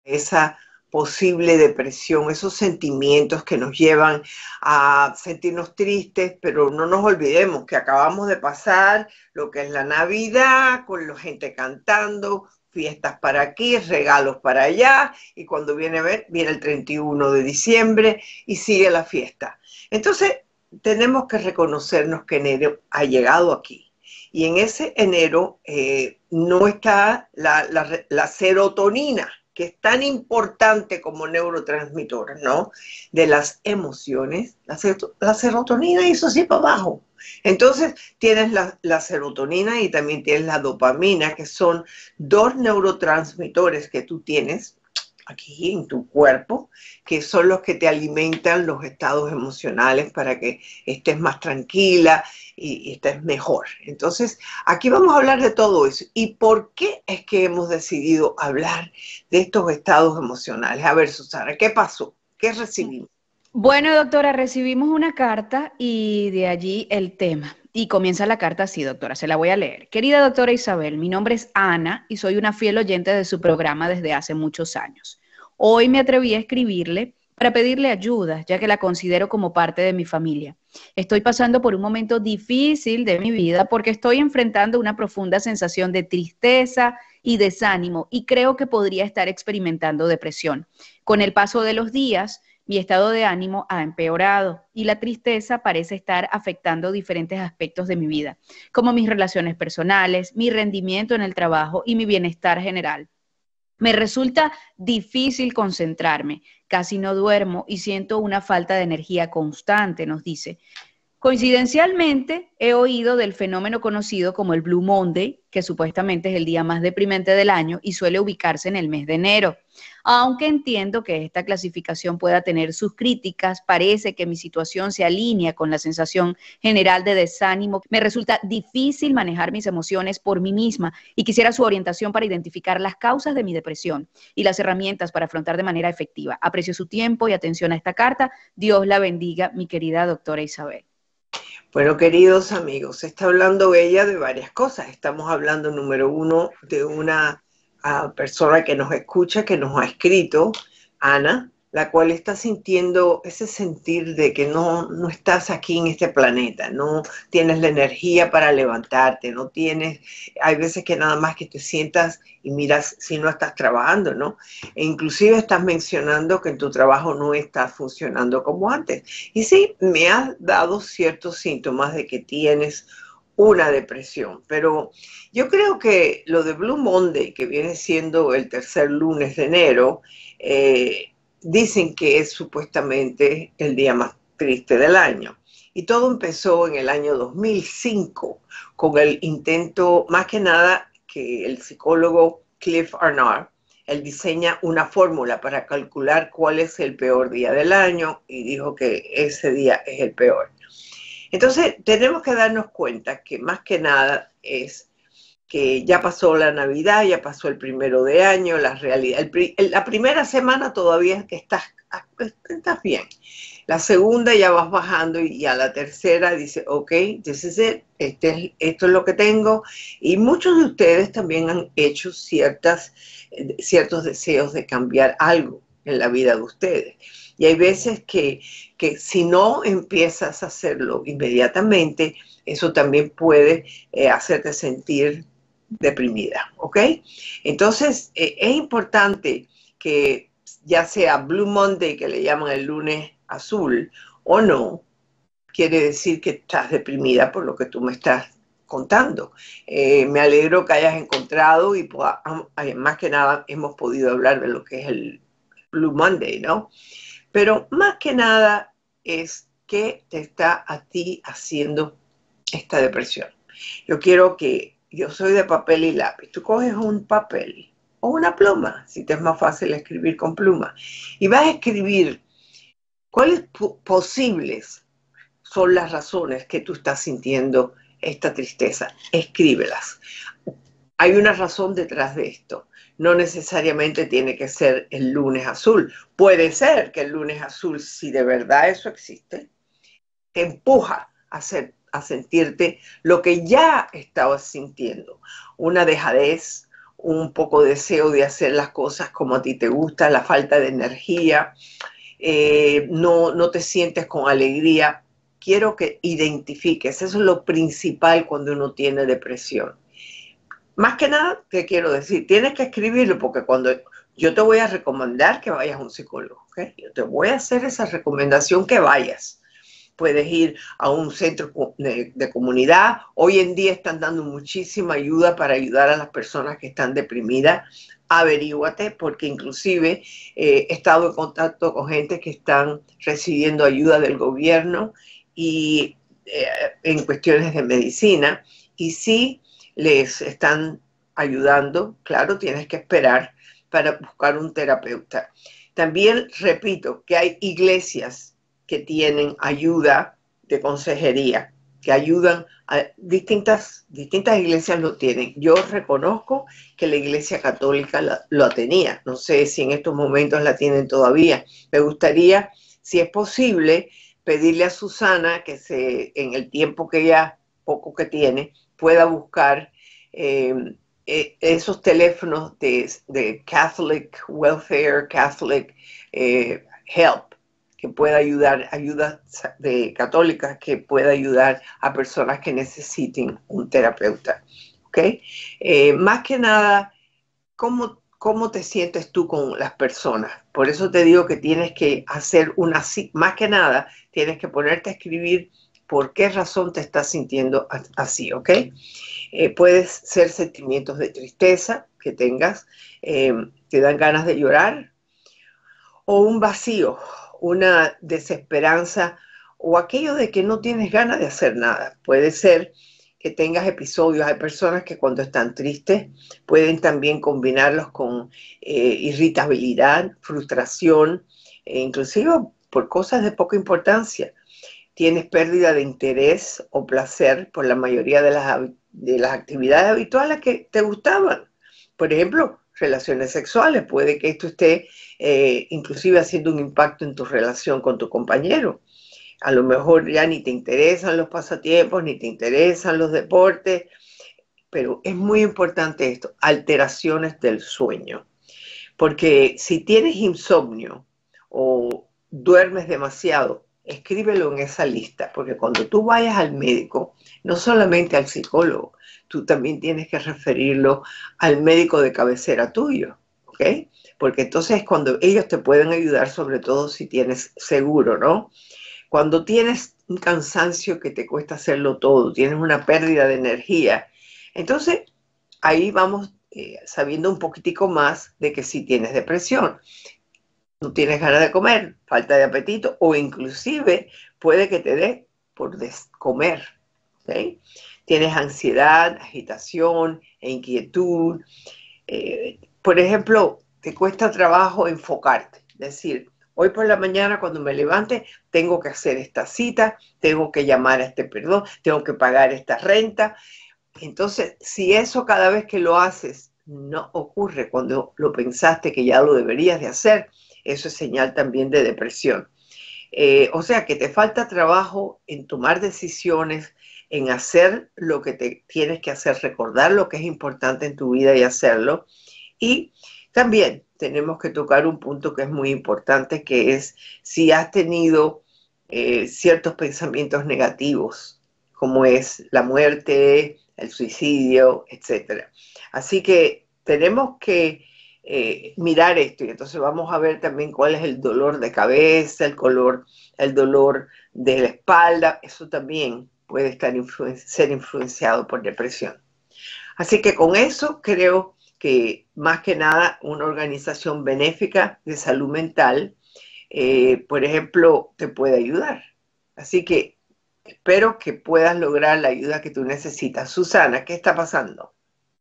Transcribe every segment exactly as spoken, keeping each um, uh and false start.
esa posible depresión, esos sentimientos que nos llevan a sentirnos tristes, pero no nos olvidemos que acabamos de pasar lo que es la Navidad, con la gente cantando, fiestas para aquí, regalos para allá, y cuando viene a ver, viene el treinta y uno de diciembre y sigue la fiesta. Entonces, tenemos que reconocernos que enero ha llegado aquí. Y en ese enero eh, no está la, la, la serotonina, que es tan importante como neurotransmisor, ¿no? De las emociones, la, la serotonina hizo así para abajo. Entonces tienes la, la serotonina y también tienes la dopamina, que son dos neurotransmisores que tú tienes aquí en tu cuerpo, que son los que te alimentan los estados emocionales para que estés más tranquila y, y estés mejor. Entonces, aquí vamos a hablar de todo eso. ¿Y por qué es que hemos decidido hablar de estos estados emocionales? A ver, Susana, ¿qué pasó? ¿Qué recibimos? Bueno, doctora, recibimos una carta y de allí el tema. Y comienza la carta así, doctora, se la voy a leer. Querida doctora Isabel, mi nombre es Ana y soy una fiel oyente de su programa desde hace muchos años. Hoy me atreví a escribirle para pedirle ayuda, ya que la considero como parte de mi familia. Estoy pasando por un momento difícil de mi vida porque estoy enfrentando una profunda sensación de tristeza y desánimo y creo que podría estar experimentando depresión. Con el paso de los días, mi estado de ánimo ha empeorado y la tristeza parece estar afectando diferentes aspectos de mi vida, como mis relaciones personales, mi rendimiento en el trabajo y mi bienestar general. Me resulta difícil concentrarme, casi no duermo y siento una falta de energía constante, nos dice. Coincidencialmente, he oído del fenómeno conocido como el Blue Monday, que supuestamente es el día más deprimente del año y suele ubicarse en el mes de enero. Aunque entiendo que esta clasificación pueda tener sus críticas, parece que mi situación se alinea con la sensación general de desánimo. Me resulta difícil manejar mis emociones por mí misma y quisiera su orientación para identificar las causas de mi depresión y las herramientas para afrontar de manera efectiva. Aprecio su tiempo y atención a esta carta. Dios la bendiga, mi querida doctora Isabel. Bueno, queridos amigos, está hablando ella de varias cosas. Estamos hablando, número uno, de una uh, persona que nos escucha, que nos ha escrito, Ana, la cual está sintiendo ese sentir de que no, no estás aquí en este planeta, no tienes la energía para levantarte, no tienes, hay veces que nada más que te sientas y miras si no estás trabajando, ¿no? E inclusive estás mencionando que en tu trabajo no estás funcionando como antes. Y sí, me has dado ciertos síntomas de que tienes una depresión, pero yo creo que lo de Blue Monday, que viene siendo el tercer lunes de enero, eh, dicen que es supuestamente el día más triste del año. Y todo empezó en el año dos mil cinco con el intento, más que nada, que el psicólogo Cliff Arnott, él diseña una fórmula para calcular cuál es el peor día del año y dijo que ese día es el peor. Entonces, tenemos que darnos cuenta que más que nada es que ya pasó la Navidad, ya pasó el primero de año, la realidad, el, la primera semana todavía estás, estás bien. La segunda ya vas bajando y a la tercera dice, ok, this is it, este, esto es lo que tengo. Y muchos de ustedes también han hecho ciertas, ciertos deseos de cambiar algo en la vida de ustedes. Y hay veces que, que si no empiezas a hacerlo inmediatamente, eso también puede eh, hacerte sentir deprimida, ¿ok? Entonces, eh, es importante que ya sea Blue Monday, que le llaman el lunes azul, o no, quiere decir que estás deprimida por lo que tú me estás contando. Eh, me alegro que hayas encontrado y más que nada hemos podido hablar de lo que es el Blue Monday, ¿no? Pero más que nada es qué te está a ti haciendo esta depresión. Yo quiero que, yo soy de papel y lápiz, tú coges un papel o una pluma, si te es más fácil escribir con pluma, y vas a escribir cuáles posibles son las razones que tú estás sintiendo esta tristeza. Escríbelas. Hay una razón detrás de esto. No necesariamente tiene que ser el lunes azul. Puede ser que el lunes azul, si de verdad eso existe, te empuja a, hacer, a sentirte lo que ya estabas sintiendo. Una dejadez, un poco de deseo de hacer las cosas como a ti te gusta, la falta de energía, eh, no, no te sientes con alegría. Quiero que identifiques, eso es lo principal cuando uno tiene depresión. Más que nada, te quiero decir, tienes que escribirlo porque cuando yo te voy a recomendar que vayas a un psicólogo, ¿okay? Yo te voy a hacer esa recomendación que vayas. Puedes ir a un centro de, de comunidad. Hoy en día están dando muchísima ayuda para ayudar a las personas que están deprimidas. Averíguate, porque inclusive eh, he estado en contacto con gente que están recibiendo ayuda del gobierno y eh, en cuestiones de medicina, y sí les están ayudando. Claro, tienes que esperar para buscar un terapeuta. También repito que hay iglesias que tienen ayuda de consejería, que ayudan a distintas, distintas iglesias lo tienen. Yo reconozco que la Iglesia Católica la, lo tenía. No sé si en estos momentos la tienen todavía. Me gustaría, si es posible, pedirle a Susana que se, en el tiempo que ella, poco que tiene, pueda buscar eh, eh, esos teléfonos de, de Catholic Welfare, Catholic eh, Help, que pueda ayudar, ayuda de católicas que pueda ayudar a personas que necesiten un terapeuta. ¿Ok? Eh, más que nada, ¿cómo, ¿cómo te sientes tú con las personas? Por eso te digo que tienes que hacer una, más que nada, tienes que ponerte a escribir por qué razón te estás sintiendo así, ¿ok? Eh, puedes ser sentimientos de tristeza que tengas, eh, te dan ganas de llorar, o un vacío, una desesperanza, o aquello de que no tienes ganas de hacer nada. Puede ser que tengas episodios. Hay personas que cuando están tristes pueden también combinarlos con eh, irritabilidad, frustración, e inclusive por cosas de poca importancia. Tienes pérdida de interés o placer por la mayoría de las, de las actividades habituales que te gustaban. Por ejemplo, relaciones sexuales. Puede que esto esté eh, inclusive haciendo un impacto en tu relación con tu compañero. A lo mejor ya ni te interesan los pasatiempos, ni te interesan los deportes, pero es muy importante esto, alteraciones del sueño. Porque si tienes insomnio o duermes demasiado, escríbelo en esa lista, porque cuando tú vayas al médico, no solamente al psicólogo, tú también tienes que referirlo al médico de cabecera tuyo, ¿ok? Porque entonces cuando ellos te pueden ayudar, sobre todo si tienes seguro, ¿no? Cuando tienes un cansancio que te cuesta hacerlo todo, tienes una pérdida de energía, entonces ahí vamos eh, sabiendo un poquitico más de que sí tienes depresión. No tienes ganas de comer, falta de apetito, o inclusive puede que te dé por comer, ¿okay? Tienes ansiedad, agitación e inquietud. Eh, por ejemplo, te cuesta trabajo enfocarte, es decir, hoy por la mañana cuando me levante tengo que hacer esta cita, tengo que llamar a este perdón, tengo que pagar esta renta. Entonces, si eso cada vez que lo haces no ocurre cuando lo pensaste que ya lo deberías de hacer, eso es señal también de depresión. Eh, o sea que te falta trabajo en tomar decisiones, en hacer lo que te tienes que hacer, recordar lo que es importante en tu vida y hacerlo. Y también tenemos que tocar un punto que es muy importante, que es si has tenido eh, ciertos pensamientos negativos, como es la muerte, el suicidio, etcétera. Así que tenemos que eh, mirar esto, y entonces vamos a ver también cuál es el dolor de cabeza, el, color, el dolor de la espalda. Eso también puede estar influen- ser influenciado por depresión. Así que con eso creo que más que nada una organización benéfica de salud mental, eh, por ejemplo, te puede ayudar. Así que espero que puedas lograr la ayuda que tú necesitas. Susana, ¿qué está pasando?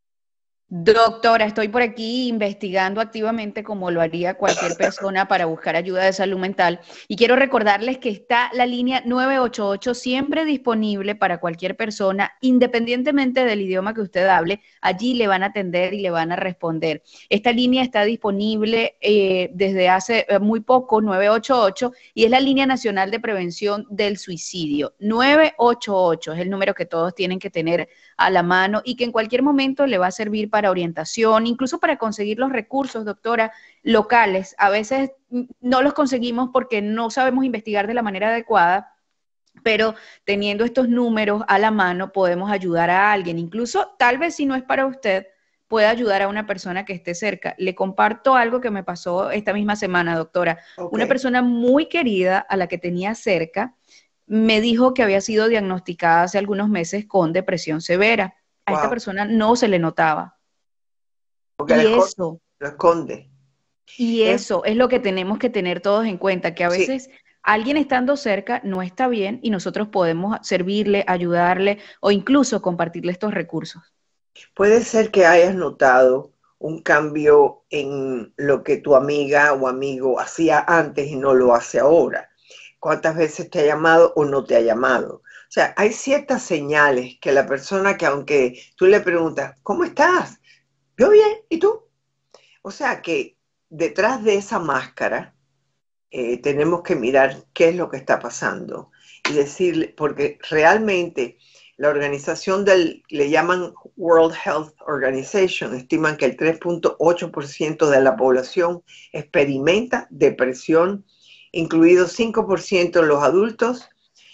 Doctora, estoy por aquí investigando activamente como lo haría cualquier persona para buscar ayuda de salud mental, y quiero recordarles que está la línea nueve ocho ocho siempre disponible para cualquier persona, independientemente del idioma que usted hable. Allí le van a atender y le van a responder. Esta línea está disponible eh, desde hace muy poco, nueve ocho ocho, y es la línea nacional de prevención del suicidio. nueve ocho ocho es el número que todos tienen que tener a la mano y que en cualquier momento le va a servir para para orientación, incluso para conseguir los recursos, doctora, locales. A veces no los conseguimos porque no sabemos investigar de la manera adecuada, pero teniendo estos números a la mano podemos ayudar a alguien. Incluso, tal vez si no es para usted, puede ayudar a una persona que esté cerca. Le comparto algo que me pasó esta misma semana, doctora. Ok. Una persona muy querida a la que tenía cerca me dijo que había sido diagnosticada hace algunos meses con depresión severa. A esta Wow. persona no se le notaba. Porque Y lo esconde. eso, Lo esconde. y Es, eso es lo que tenemos que tener todos en cuenta, que a sí. veces alguien estando cerca no está bien y nosotros podemos servirle, ayudarle o incluso compartirle estos recursos. Puede ser que hayas notado un cambio en lo que tu amiga o amigo hacía antes y no lo hace ahora. ¿Cuántas veces te ha llamado o no te ha llamado? O sea, hay ciertas señales que la persona que aunque tú le preguntas, ¿cómo estás? Yo bien, ¿y tú? O sea que detrás de esa máscara eh, tenemos que mirar qué es lo que está pasando y decirle, porque realmente la organización del, le llaman World Health Organization, estiman que el tres punto ocho por ciento de la población experimenta depresión, incluidos cinco por ciento en los adultos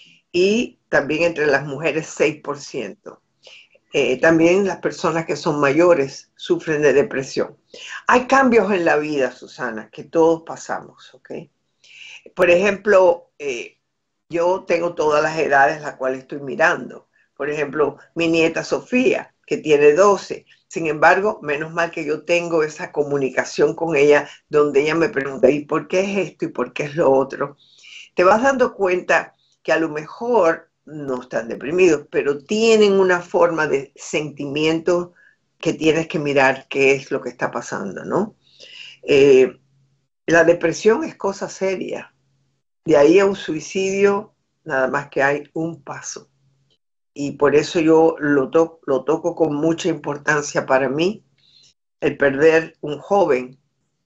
y también entre las mujeres seis por ciento. Eh, también las personas que son mayores sufren de depresión. Hay cambios en la vida, Susana, que todos pasamos, ¿ok? Por ejemplo, eh, yo tengo todas las edades las cuales estoy mirando. Por ejemplo, mi nieta Sofía, que tiene doce. Sin embargo, menos mal que yo tengo esa comunicación con ella donde ella me pregunta, ¿y por qué es esto y por qué es lo otro? Te vas dando cuenta que a lo mejor no están deprimidos, pero tienen una forma de sentimiento que tienes que mirar qué es lo que está pasando, ¿no? Eh, la depresión es cosa seria. De ahí a un suicidio, nada más que hay un paso. Y por eso yo lo, to lo toco con mucha importancia para mí, el perder un joven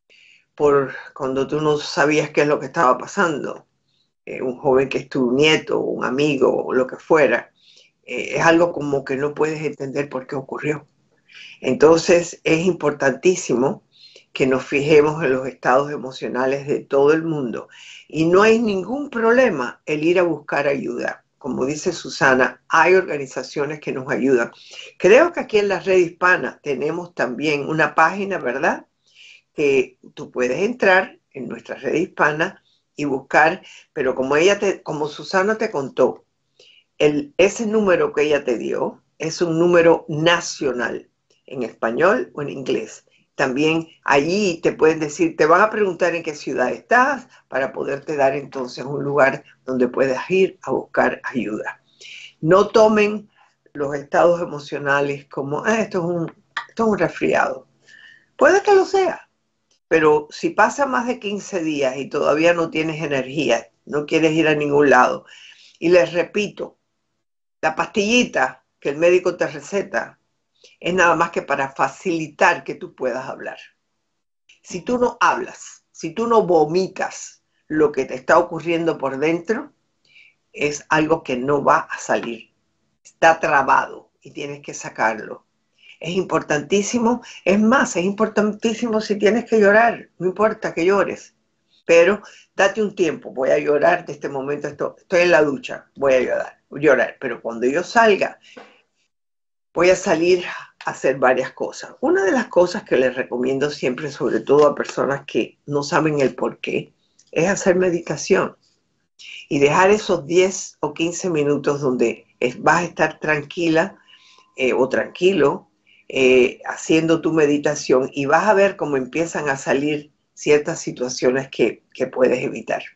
por cuando tú no sabías qué es lo que estaba pasando. Eh, un joven que es tu nieto, un amigo, o lo que fuera. Eh, es algo como que no puedes entender por qué ocurrió. Entonces es importantísimo que nos fijemos en los estados emocionales de todo el mundo. Y no hay ningún problema el ir a buscar ayuda. Como dice Susana, hay organizaciones que nos ayudan. Creo que aquí en la red hispana tenemos también una página, ¿verdad? Que tú puedes entrar en nuestra red hispana y buscar, pero como ella te, como Susana te contó, el, ese número que ella te dio es un número nacional, en español o en inglés. También allí te pueden decir, te van a preguntar en qué ciudad estás para poderte dar entonces un lugar donde puedas ir a buscar ayuda. No tomen los estados emocionales como, ah, esto es un, esto es un resfriado. Puede que lo sea, pero si pasa más de quince días y todavía no tienes energía, no quieres ir a ningún lado, y les repito, la pastillita que el médico te receta es nada más que para facilitar que tú puedas hablar. Si tú no hablas, si tú no vomitas lo que te está ocurriendo por dentro, es algo que no va a salir. Está trabado y tienes que sacarlo. Es importantísimo, es más, es importantísimo si tienes que llorar, no importa que llores, pero date un tiempo, voy a llorar de este momento, estoy, estoy en la ducha, voy a llorar, llorar, pero cuando yo salga, voy a salir a hacer varias cosas. Una de las cosas que les recomiendo siempre, sobre todo a personas que no saben el por qué, es hacer meditación y dejar esos diez o quince minutos donde es, vas a estar tranquila eh, o tranquilo, Eh, haciendo tu meditación y vas a ver cómo empiezan a salir ciertas situaciones que, que puedes evitar.